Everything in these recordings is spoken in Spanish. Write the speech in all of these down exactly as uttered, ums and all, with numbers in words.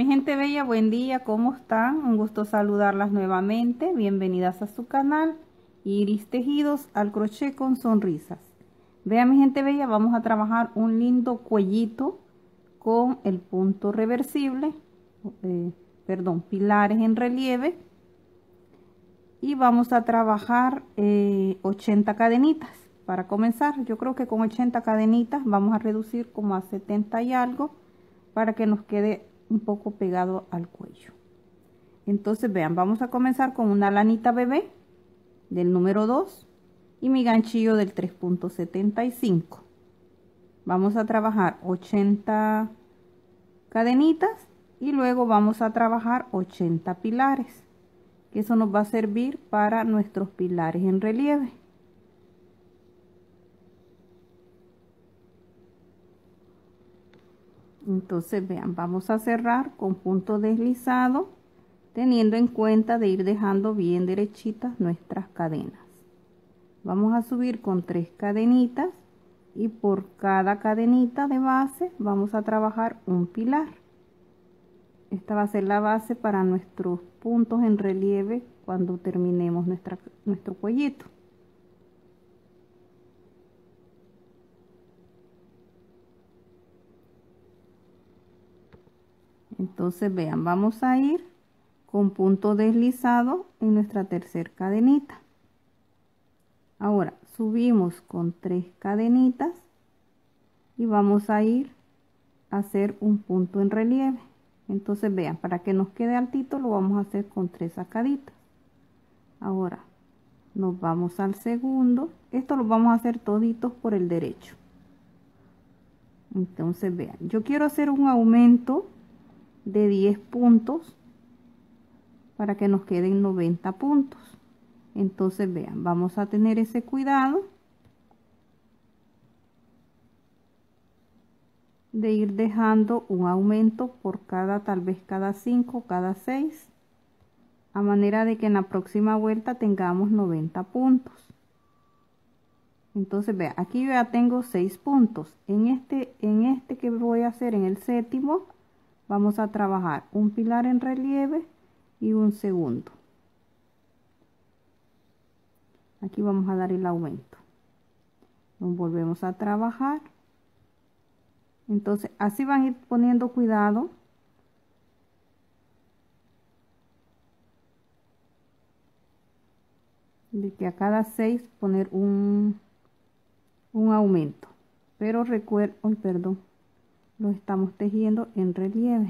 gente bella, buen día, ¿cómo están? Un gusto saludarlas nuevamente. Bienvenidas a su canal Iris Tejidos al crochet con sonrisas. Vean, mi gente bella, vamos a trabajar un lindo cuellito con el punto reversible, eh, perdón, pilares en relieve. Y vamos a trabajar eh, ochenta cadenitas. Para comenzar, yo creo que con ochenta cadenitas vamos a reducir como a setenta y algo para que nos quede un poco pegado al cuello. Entonces vean, vamos a comenzar con una lanita bebé del número dos y mi ganchillo del tres punto setenta y cinco. Vamos a trabajar ochenta cadenitas y luego vamos a trabajar ochenta pilares, que eso nos va a servir para nuestros pilares en relieve. Entonces vean, vamos a cerrar con punto deslizado, teniendo en cuenta de ir dejando bien derechitas nuestras cadenas. Vamos a subir con tres cadenitas y por cada cadenita de base vamos a trabajar un pilar. Esta va a ser la base para nuestros puntos en relieve cuando terminemos nuestra, nuestro cuellito. Entonces vean, vamos a ir con punto deslizado en nuestra tercera cadenita. Ahora subimos con tres cadenitas y vamos a ir a hacer un punto en relieve. Entonces vean, para que nos quede altito lo vamos a hacer con tres sacaditas. Ahora nos vamos al segundo. Esto lo vamos a hacer toditos por el derecho. Entonces vean, yo quiero hacer un aumento de diez puntos para que nos queden noventa puntos. Entonces vean, vamos a tener ese cuidado de ir dejando un aumento por cada, tal vez cada cinco, cada seis, a manera de que en la próxima vuelta tengamos noventa puntos. Entonces vean, aquí yo ya tengo seis puntos. En este, en este que voy a hacer, en el séptimo, vamos a trabajar un pilar en relieve y un segundo. Aquí vamos a dar el aumento. Nos volvemos a trabajar. Entonces así van a ir poniendo cuidado de que a cada seis poner un, un aumento. Pero recuerden, oh, perdón, lo estamos tejiendo en relieve.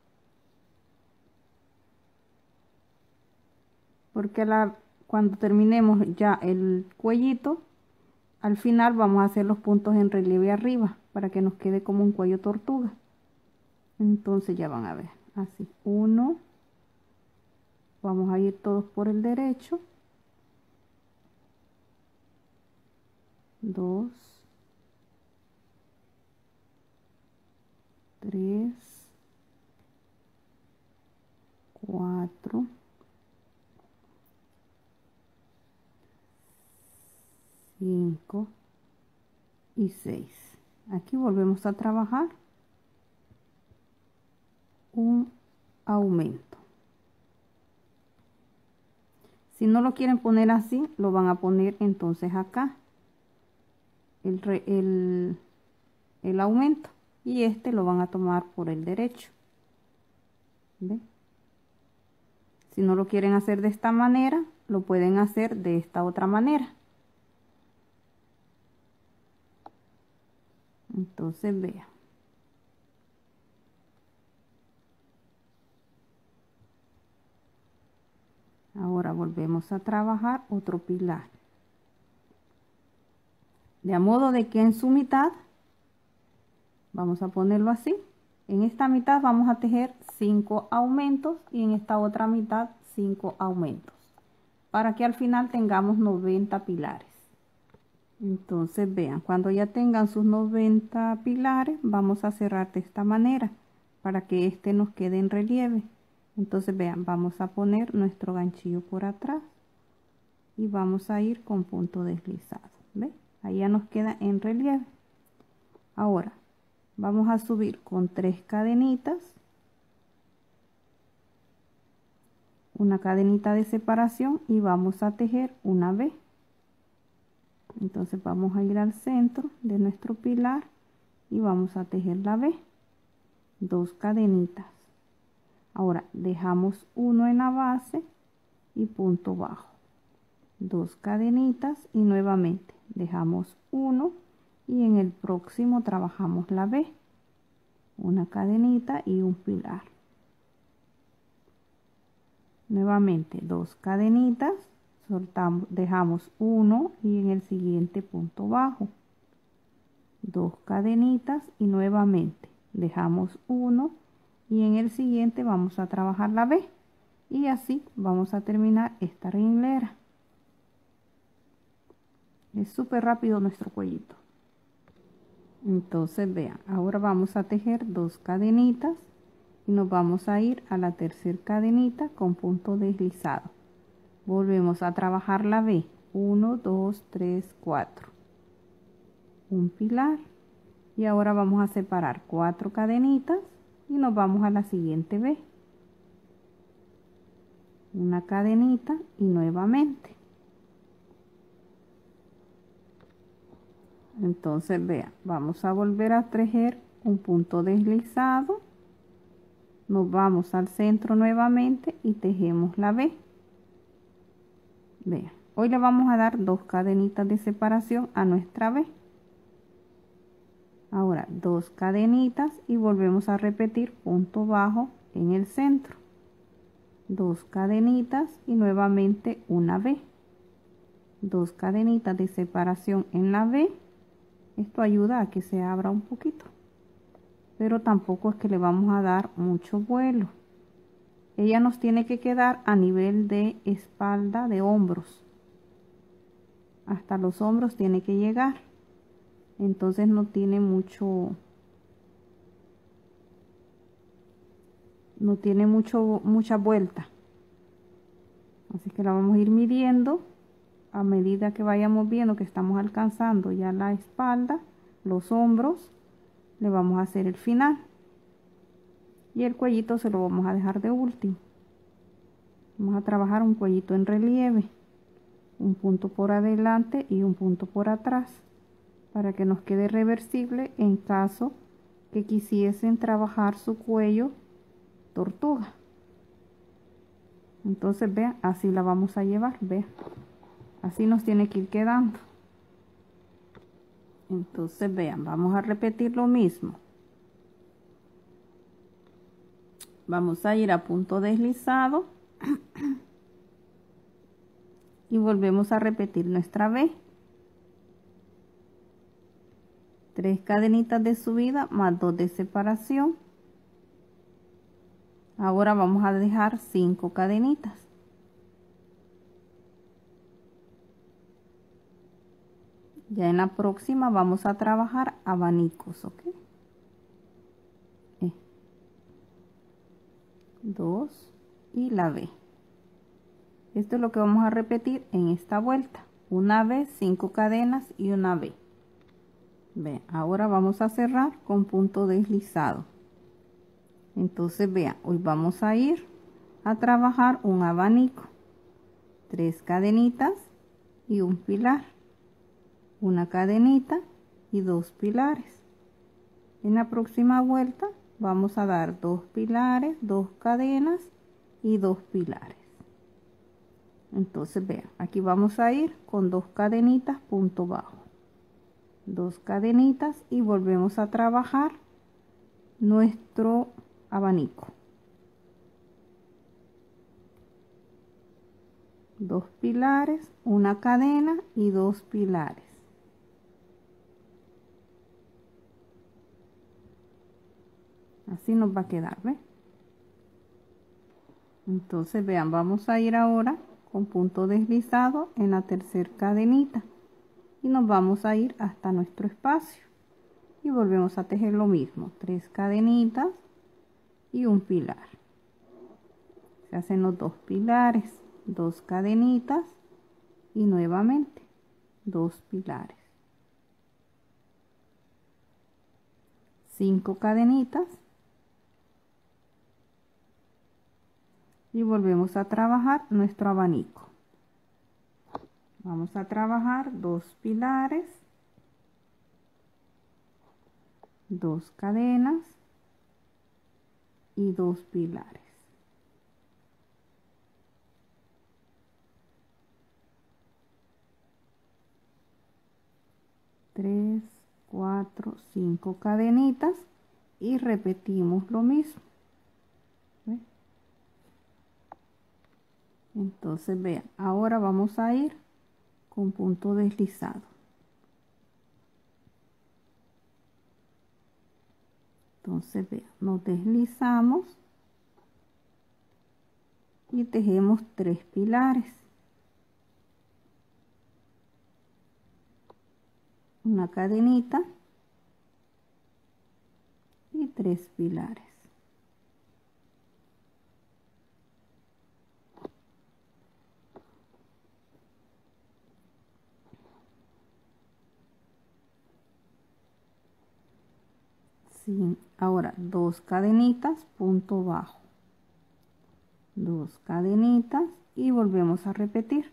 Porque la, cuando terminemos ya el cuellito, al final vamos a hacer los puntos en relieve arriba para que nos quede como un cuello tortuga. Entonces ya van a ver, así, uno, vamos a ir todos por el derecho, dos, tres, cuatro, cinco y seis. Aquí volvemos a trabajar un aumento. Si no lo quieren poner así, lo van a poner entonces acá el, el, el aumento, y este lo van a tomar por el derecho. ¿Ve? Si no lo quieren hacer de esta manera, lo pueden hacer de esta otra manera. Entonces vean, ahora volvemos a trabajar otro pilar, de a modo de que en su mitad vamos a ponerlo así. En esta mitad vamos a tejer cinco aumentos y en esta otra mitad cinco aumentos, para que al final tengamos noventa pilares. Entonces vean, cuando ya tengan sus noventa pilares, vamos a cerrar de esta manera para que este nos quede en relieve. Entonces vean, vamos a poner nuestro ganchillo por atrás y vamos a ir con punto deslizado. ¿Ve? Ahí ya nos queda en relieve. Ahora vamos a subir con tres cadenitas una cadenita de separación y vamos a tejer una V. Entonces vamos a ir al centro de nuestro pilar y vamos a tejer la V, dos cadenitas. Ahora dejamos uno en la base y punto bajo, dos cadenitas y nuevamente dejamos uno y en el próximo trabajamos la V, una cadenita y un pilar. Nuevamente dos cadenitas, soltamos, dejamos uno y en el siguiente punto bajo, dos cadenitas y nuevamente dejamos uno y en el siguiente vamos a trabajar la V y así vamos a terminar esta ringlera. Es súper rápido nuestro cuellito. Entonces vean, ahora vamos a tejer dos cadenitas y nos vamos a ir a la tercera cadenita con punto deslizado. Volvemos a trabajar la V, uno, dos, tres, cuatro, un pilar y ahora vamos a separar cuatro cadenitas y nos vamos a la siguiente V, una cadenita y nuevamente. Entonces vean, vamos a volver a tejer un punto deslizado, nos vamos al centro nuevamente y tejemos la V. Vean, hoy le vamos a dar dos cadenitas de separación a nuestra V. Ahora dos cadenitas y volvemos a repetir punto bajo en el centro, dos cadenitas y nuevamente una V, dos cadenitas de separación en la V. Esto ayuda a que se abra un poquito, pero tampoco es que le vamos a dar mucho vuelo. Ella nos tiene que quedar a nivel de espalda, de hombros. Hasta los hombros tiene que llegar. Entonces no tiene mucho, no tiene mucho, mucha vuelta. Así que la vamos a ir midiendo a medida que vayamos viendo que estamos alcanzando ya la espalda, los hombros, le vamos a hacer el final. Y el cuellito se lo vamos a dejar de último. Vamos a trabajar un cuellito en relieve, un punto por adelante y un punto por atrás, para que nos quede reversible en caso que quisiesen trabajar su cuello tortuga. Entonces vean, así la vamos a llevar, vean, así nos tiene que ir quedando. Entonces vean, vamos a repetir lo mismo. Vamos a ir a punto deslizado y volvemos a repetir nuestra V. Tres cadenitas de subida más dos de separación. Ahora vamos a dejar cinco cadenitas. Ya en la próxima vamos a trabajar abanicos, ¿ok? Eh. Dos y la V. Esto es lo que vamos a repetir en esta vuelta. Una V, cinco cadenas y una V. Vean, ahora vamos a cerrar con punto deslizado. Entonces vean, hoy vamos a ir a trabajar un abanico, tres cadenitas y un pilar, una cadenita y dos pilares. En la próxima vuelta vamos a dar dos pilares, dos cadenas y dos pilares. Entonces vean, aquí vamos a ir con dos cadenitas punto bajo, dos cadenitas y volvemos a trabajar nuestro abanico, dos pilares, una cadena y dos pilares. Así nos va a quedar, ¿ve? Entonces vean, vamos a ir ahora con punto deslizado en la tercera cadenita y nos vamos a ir hasta nuestro espacio y volvemos a tejer lo mismo, tres cadenitas y un pilar. Se hacen los dos pilares, dos cadenitas y nuevamente dos pilares, cinco cadenitas, y volvemos a trabajar nuestro abanico. Vamos a trabajar dos pilares, dos cadenas y dos pilares. Tres, cuatro, cinco cadenitas y repetimos lo mismo. ¿Ve? Entonces vean, ahora vamos a ir con punto deslizado. Entonces vean, nos deslizamos y tejemos tres pilares. Una cadenita y tres pilares. Sí, ahora dos cadenitas, punto bajo, dos cadenitas y volvemos a repetir.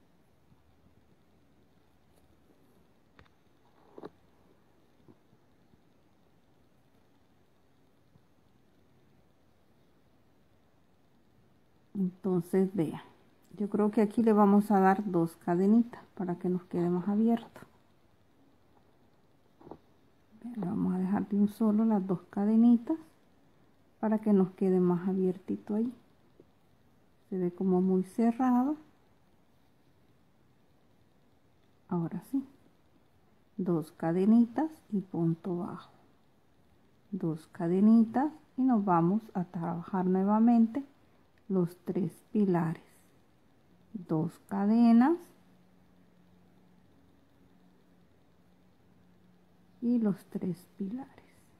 Entonces vean, yo creo que aquí le vamos a dar dos cadenitas para que nos quede más abierto. Le vamos a dejar de un solo las dos cadenitas para que nos quede más abiertito ahí. Se ve como muy cerrado. Ahora sí, dos cadenitas y punto bajo, dos cadenitas y nos vamos a trabajar nuevamente los tres pilares, dos cadenas y los tres pilares.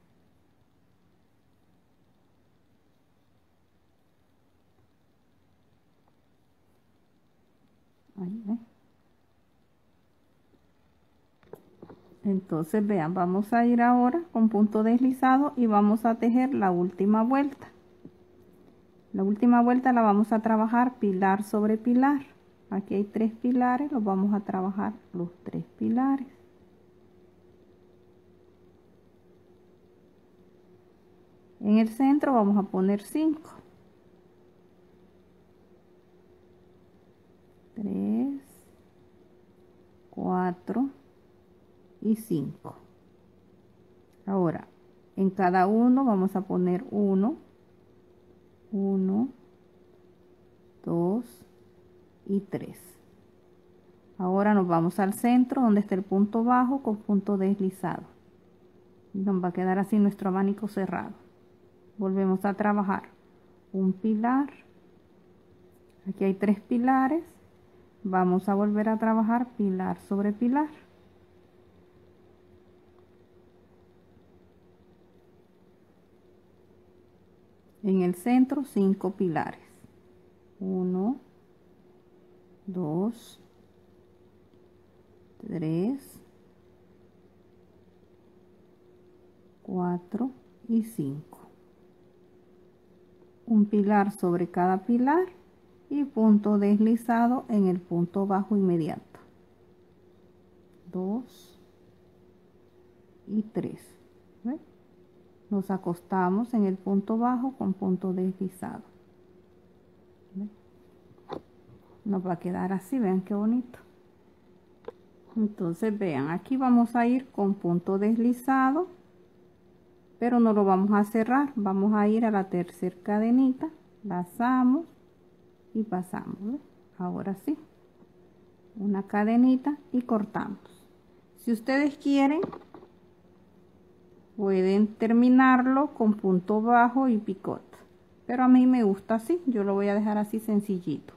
Ahí ven. Entonces vean, vamos a ir ahora con punto deslizado y vamos a tejer la última vuelta. La última vuelta la vamos a trabajar pilar sobre pilar. Aquí hay tres pilares, los vamos a trabajar los tres pilares. En el centro vamos a poner cinco. tres, cuatro y cinco. Ahora, en cada uno vamos a poner uno, uno, dos y tres. Ahora nos vamos al centro donde está el punto bajo con punto deslizado. Nos va a quedar así nuestro abanico cerrado. Volvemos a trabajar un pilar. Aquí hay tres pilares. Vamos a volver a trabajar pilar sobre pilar. En el centro cinco pilares. uno, dos, tres, cuatro y cinco. Un pilar sobre cada pilar y punto deslizado en el punto bajo inmediato. dos y tres. ¿Ven? Nos acostamos en el punto bajo con punto deslizado. ¿Ven? Nos va a quedar así, vean qué bonito. Entonces vean, aquí vamos a ir con punto deslizado, pero no lo vamos a cerrar. Vamos a ir a la tercera cadenita, lazamos y pasamos. ¿Ven? Ahora sí, una cadenita y cortamos. Si ustedes quieren, pueden terminarlo con punto bajo y picot, pero a mí me gusta así. Yo lo voy a dejar así sencillito.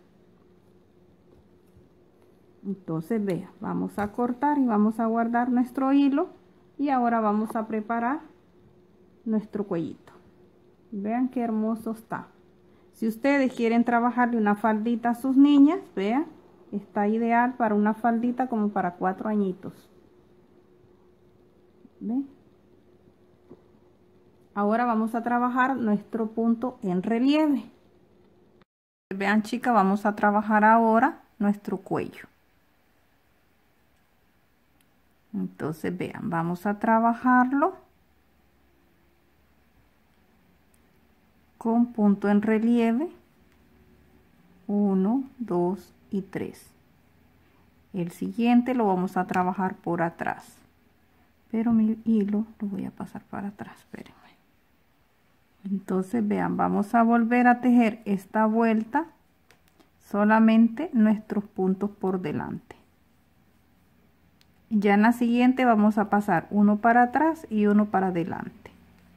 Entonces vean, vamos a cortar y vamos a guardar nuestro hilo y ahora vamos a preparar nuestro cuellito. Vean qué hermoso está. Si ustedes quieren trabajarle una faldita a sus niñas, vean, está ideal para una faldita como para cuatro añitos. ¿Ven? Ahora vamos a trabajar nuestro punto en relieve. vean, chicas, vamos a trabajar ahora nuestro cuello. Entonces vean, vamos a trabajarlo con punto en relieve, uno, dos y tres. El siguiente lo vamos a trabajar por atrás, pero mi hilo lo voy a pasar para atrás, espérenme. Entonces vean, vamos a volver a tejer esta vuelta, solamente nuestros puntos por delante. Ya en la siguiente vamos a pasar uno para atrás y uno para adelante.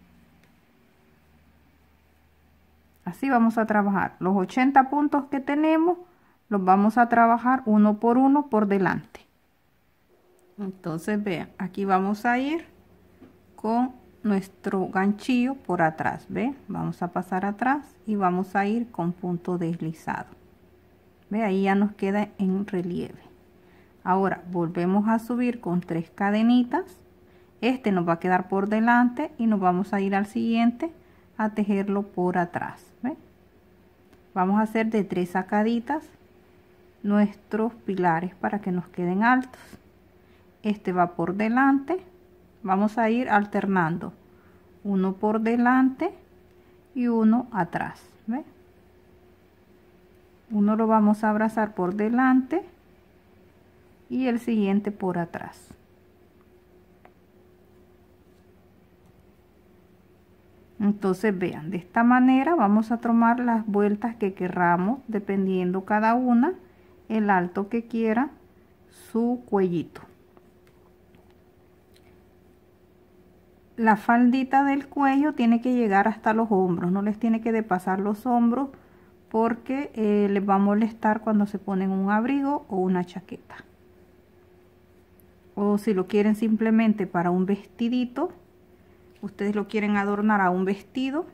Así vamos a trabajar los ochenta puntos que tenemos, los vamos a trabajar uno por uno por delante. Entonces vean, aquí vamos a ir con nuestro ganchillo por atrás, ¿ve? Vamos a pasar atrás y vamos a ir con punto deslizado. Ve, ahí ya nos queda en relieve. Ahora volvemos a subir con tres cadenitas. Este nos va a quedar por delante y nos vamos a ir al siguiente a tejerlo por atrás, ¿ve? Vamos a hacer de tres sacaditas nuestros pilares para que nos queden altos. Este va por delante, vamos a ir alternando uno por delante y uno atrás, ¿ve? Uno lo vamos a abrazar por delante y el siguiente por atrás. Entonces vean, de esta manera vamos a tomar las vueltas que querramos, dependiendo cada una el alto que quiera su cuellito. La faldita del cuello tiene que llegar hasta los hombros, no les tiene que depasar los hombros porque eh, les va a molestar cuando se ponen un abrigo o una chaqueta. O si lo quieren simplemente para un vestidito, ustedes lo quieren adornar a un vestido,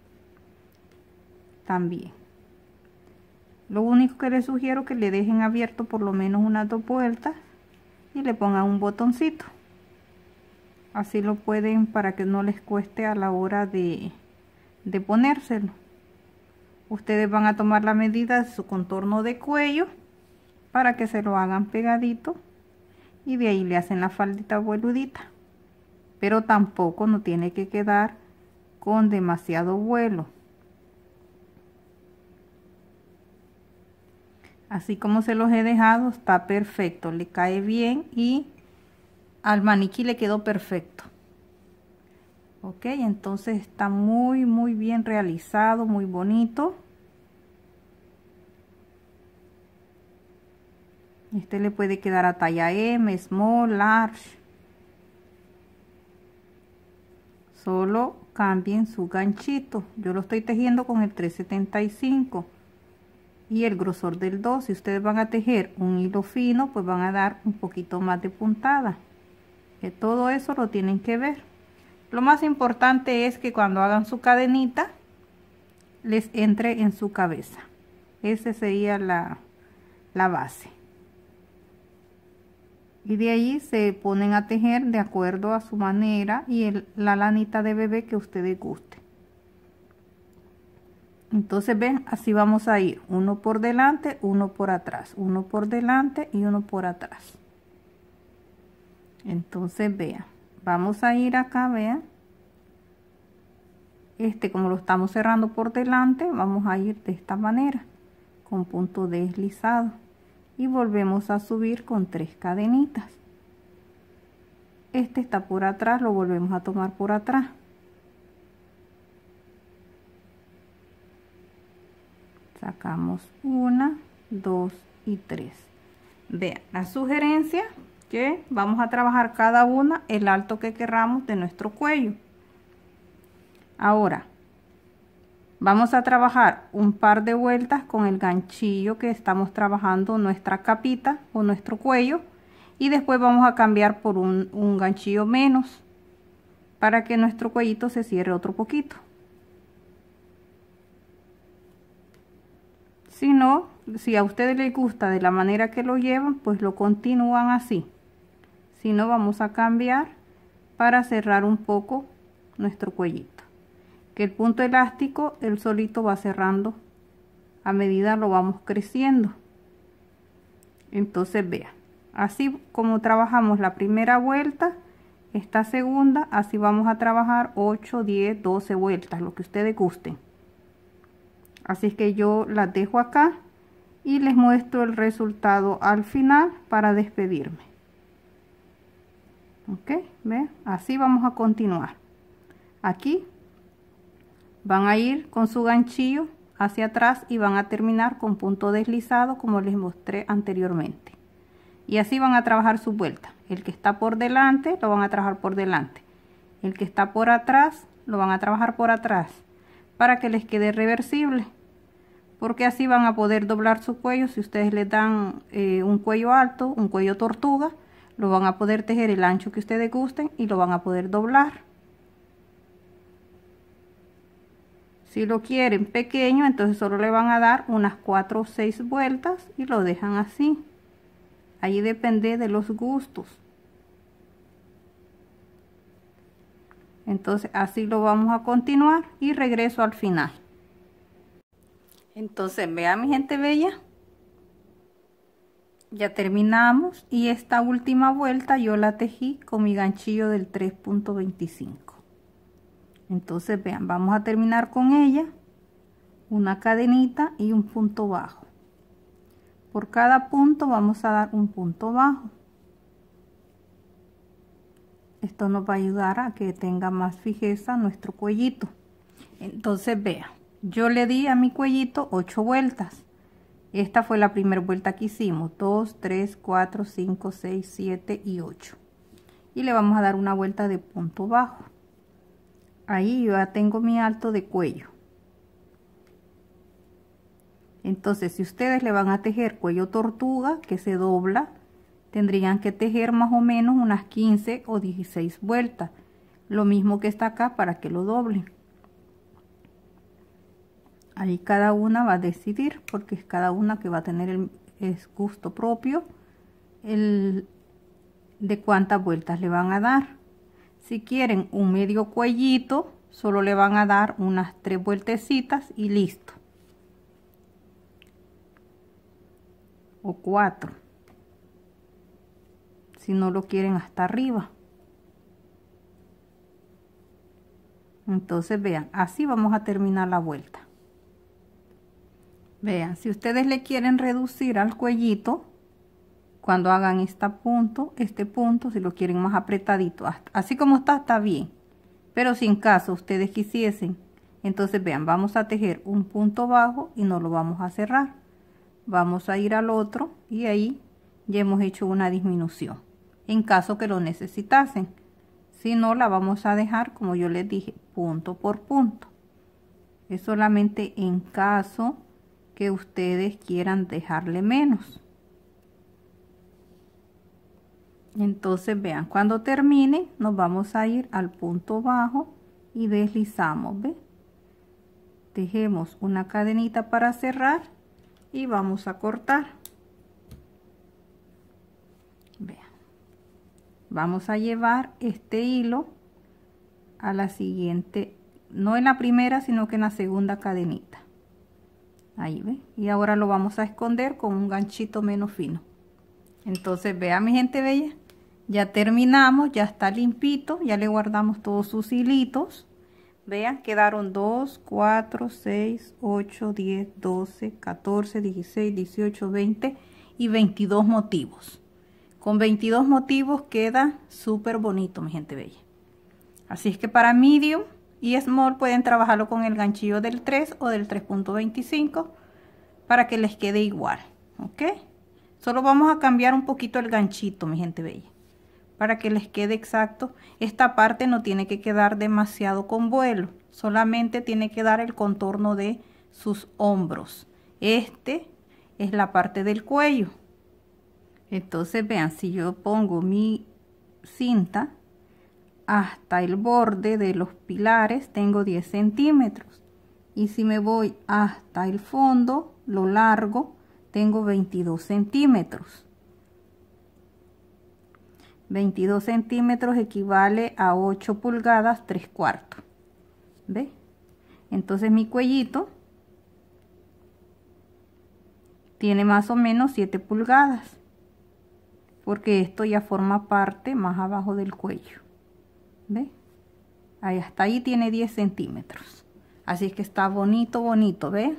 también. Lo único que les sugiero es que le dejen abierto por lo menos unas dos vueltas y le pongan un botoncito. Así lo pueden, para que no les cueste a la hora de, de ponérselo. Ustedes van a tomar la medida de su contorno de cuello para que se lo hagan pegadito. Y de ahí le hacen la faldita vueludita, pero tampoco no tiene que quedar con demasiado vuelo. Así como se los he dejado está perfecto, le cae bien y al maniquí le quedó perfecto. Ok, entonces está muy muy bien realizado, muy bonito. Este le puede quedar a talla M, small, large. Solo cambien su ganchito. Yo lo estoy tejiendo con el tres setenta y cinco y el grosor del dos. Si ustedes van a tejer un hilo fino, pues van a dar un poquito más de puntada. Que todo eso lo tienen que ver. Lo más importante es que cuando hagan su cadenita, les entre en su cabeza. Esa sería la, la base. Y de ahí se ponen a tejer de acuerdo a su manera y el, la lanita de bebé que ustedes guste. Entonces ven, así vamos a ir, uno por delante, uno por atrás, uno por delante y uno por atrás. Entonces vean, vamos a ir acá, vean. Este, como lo estamos cerrando por delante, vamos a ir de esta manera, con punto deslizado. Y volvemos a subir con tres cadenitas. Este está por atrás, lo volvemos a tomar por atrás. Sacamos una, dos y tres. Vean, la sugerencia que vamos a trabajar cada una el alto que querramos de nuestro cuello. Ahora vamos a trabajar un par de vueltas con el ganchillo que estamos trabajando nuestra capita o nuestro cuello, y después vamos a cambiar por un, un ganchillo menos para que nuestro cuellito se cierre otro poquito. Si no, si a ustedes les gusta de la manera que lo llevan, pues lo continúan así. Si no, vamos a cambiar para cerrar un poco nuestro cuellito. Que el punto elástico, él solito va cerrando a medida lo vamos creciendo. Entonces vea, así como trabajamos la primera vuelta, esta segunda, así vamos a trabajar ocho, diez, doce vueltas, lo que ustedes gusten. Así es que yo las dejo acá y les muestro el resultado al final para despedirme. Ok, vean, así vamos a continuar. Aquí van a ir con su ganchillo hacia atrás y van a terminar con punto deslizado como les mostré anteriormente. Y así van a trabajar su vuelta. El que está por delante lo van a trabajar por delante. El que está por atrás lo van a trabajar por atrás para que les quede reversible. Porque así van a poder doblar su cuello. Si ustedes les dan eh, un cuello alto, un cuello tortuga, lo van a poder tejer el ancho que ustedes gusten y lo van a poder doblar. Si lo quieren pequeño, entonces solo le van a dar unas cuatro o seis vueltas y lo dejan así. Ahí depende de los gustos. Entonces así lo vamos a continuar y regreso al final. Entonces vean mi gente bella, ya terminamos y esta última vuelta yo la tejí con mi ganchillo del tres punto veinticinco. Entonces vean, vamos a terminar con ella una cadenita y un punto bajo. Por cada punto vamos a dar un punto bajo. Esto nos va a ayudar a que tenga más fijeza nuestro cuellito. Entonces vean, yo le di a mi cuellito ocho vueltas. Esta fue la primera vuelta que hicimos, dos, tres, cuatro, cinco, seis, siete y ocho. Y le vamos a dar una vuelta de punto bajo. Ahí yo ya tengo mi alto de cuello. Entonces si ustedes le van a tejer cuello tortuga que se dobla, tendrían que tejer más o menos unas quince o dieciséis vueltas. Lo mismo que está acá para que lo doblen. Ahí cada una va a decidir, porque es cada una que va a tener el, el gusto propio el, de cuántas vueltas le van a dar. Si quieren un medio cuellito, solo le van a dar unas tres vueltecitas y listo. O cuatro. Si no lo quieren hasta arriba. Entonces vean, así vamos a terminar la vuelta. Vean, si ustedes le quieren reducir al cuellito, cuando hagan este punto, este punto, si lo quieren más apretadito, así como está, está bien. Pero si en caso ustedes quisiesen, entonces vean, vamos a tejer un punto bajo y no lo vamos a cerrar. Vamos a ir al otro y ahí ya hemos hecho una disminución, en caso que lo necesitasen. Si no, la vamos a dejar, como yo les dije, punto por punto. Es solamente en caso que ustedes quieran dejarle menos. Entonces vean, cuando termine nos vamos a ir al punto bajo y deslizamos, ¿ve? Tejemos una cadenita para cerrar y vamos a cortar. Vean, vamos a llevar este hilo a la siguiente, no en la primera sino que en la segunda cadenita. Ahí ve, y ahora lo vamos a esconder con un ganchito menos fino. Entonces vean mi gente bella, ya terminamos, ya está limpito, ya le guardamos todos sus hilitos. Vean, quedaron dos, cuatro, seis, ocho, diez, doce, catorce, dieciséis, dieciocho, veinte y veintidós motivos. Con veintidós motivos queda súper bonito mi gente bella. Así es que para medium y small pueden trabajarlo con el ganchillo del tres o del tres punto veinticinco para que les quede igual, ¿ok? Solo vamos a cambiar un poquito el ganchito, mi gente bella, para que les quede exacto. Esta parte no tiene que quedar demasiado con vuelo, solamente tiene que dar el contorno de sus hombros. Este es la parte del cuello. Entonces vean, si yo pongo mi cinta hasta el borde de los pilares tengo diez centímetros, y si me voy hasta el fondo, lo largo, tengo veintidós centímetros. veintidós centímetros equivale a ocho pulgadas tres cuartos. ¿Ve? Entonces mi cuellito tiene más o menos siete pulgadas, porque esto ya forma parte más abajo del cuello. ¿Ve? Ahí hasta ahí tiene diez centímetros. Así que está bonito, bonito, ¿ve?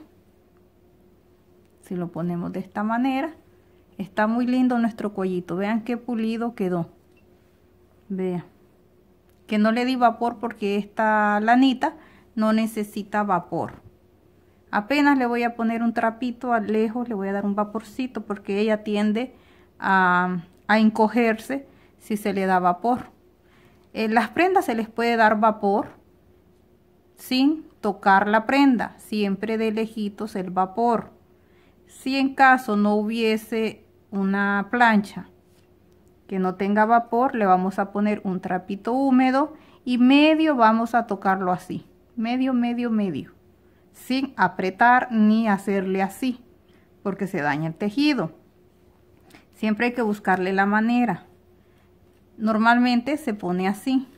Si lo ponemos de esta manera, está muy lindo nuestro cuellito. Vean qué pulido quedó. Vean. Que no le di vapor porque esta lanita no necesita vapor. Apenas le voy a poner un trapito a lejos, le voy a dar un vaporcito porque ella tiende a, a encogerse si se le da vapor. En las prendas se les puede dar vapor sin tocar la prenda, siempre de lejitos el vapor. Si en caso no hubiese una plancha que no tenga vapor, le vamos a poner un trapito húmedo y medio vamos a tocarlo así, medio, medio, medio, sin apretar ni hacerle así, porque se daña el tejido. Siempre hay que buscarle la manera. Normalmente se pone así,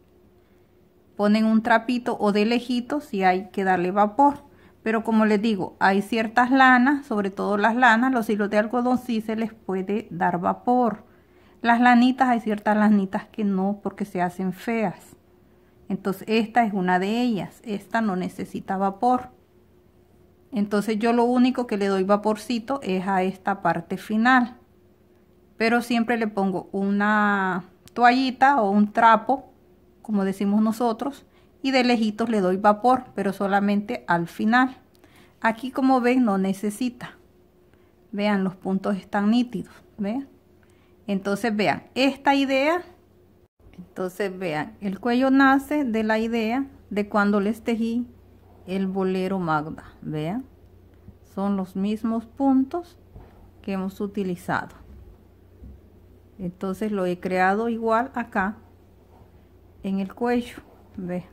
ponen un trapito o de lejitos si hay que darle vapor. Pero como les digo, hay ciertas lanas, sobre todo las lanas, los hilos de algodón sí se les puede dar vapor. Las lanitas, hay ciertas lanitas que no, porque se hacen feas. Entonces esta es una de ellas, esta no necesita vapor. Entonces yo lo único que le doy vaporcito es a esta parte final. Pero siempre le pongo una toallita o un trapo, como decimos nosotros, y de lejitos le doy vapor, pero solamente al final. Aquí, como ven, no necesita. Vean, los puntos están nítidos, ¿ven? Entonces vean, esta idea, entonces vean, el cuello nace de la idea de cuando les tejí el bolero Magda. Vean, son los mismos puntos que hemos utilizado. Entonces lo he creado igual acá en el cuello. Ve,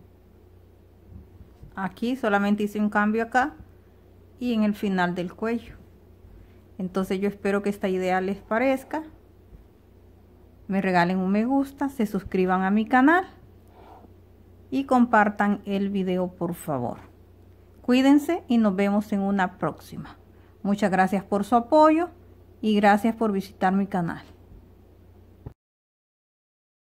aquí solamente hice un cambio acá y en el final del cuello. Entonces yo espero que esta idea les parezca, me regalen un me gusta, se suscriban a mi canal y compartan el video, por favor. Cuídense y nos vemos en una próxima. Muchas gracias por su apoyo y gracias por visitar mi canal.